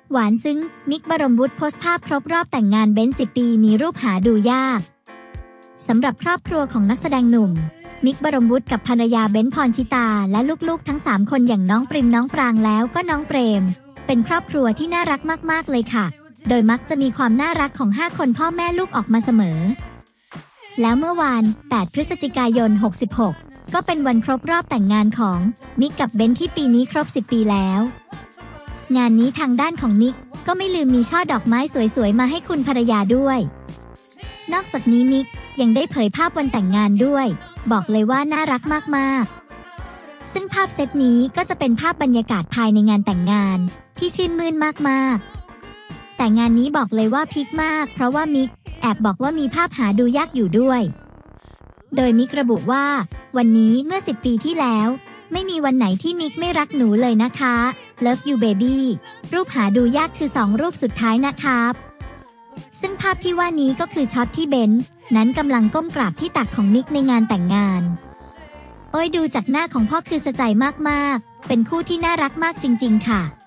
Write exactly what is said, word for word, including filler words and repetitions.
หวานซึ้งมิก บรมวุฒิโพสต์ภาพครบรอบแต่งงานเบนซ์สิบปีมีรูปหาดูยากสำหรับครอบครัวของนักแสดงหนุ่มมิก บรมวุฒิกับภรรยาเบนซ์ พรชิตาและลูกๆทั้งสามคนอย่างน้องปริมน้องปรางแล้วก็น้องเปรมเป็นครอบครัวที่น่ารักมากๆเลยค่ะโดยมักจะมีความน่ารักของห้าคนพ่อแม่ลูกออกมาเสมอแล้วเมื่อวานแปดพฤศจิกายนหกสิบหกก็เป็นวันครบรอบแต่งงานของมิกกับเบนซ์ที่ปีนี้ครบสิบปีแล้วงานนี้ทางด้านของมิกก็ไม่ลืมมีช่อดอกไม้สวยๆมาให้คุณภรรยาด้วยนอกจากนี้มิกยังได้เผยภาพวันแต่งงานด้วยบอกเลยว่าน่ารักมากๆซึ่งภาพเซตนี้ก็จะเป็นภาพบรรยากาศภายในงานแต่งงานที่ชื่นมื่นมากๆแต่งานนี้บอกเลยว่าพีคมากเพราะว่ามิกแอบบอกว่ามีภาพหาดูยากอยู่ด้วยโดยมิกระบุว่าวันนี้เมื่อสิบปีที่แล้วไม่มีวันไหนที่มิกไม่รักหนูเลยนะคะ Love you baby รูปหาดูยากคือสองรูปสุดท้ายนะครับซึ่งภาพที่ว่านี้ก็คือช็อตที่เบนซ์นั้นกำลังก้มกราบที่ตักของมิกในงานแต่งงานโอ้ยดูจากหน้าของพ่อคือสะใจมากๆเป็นคู่ที่น่ารักมากจริงๆค่ะ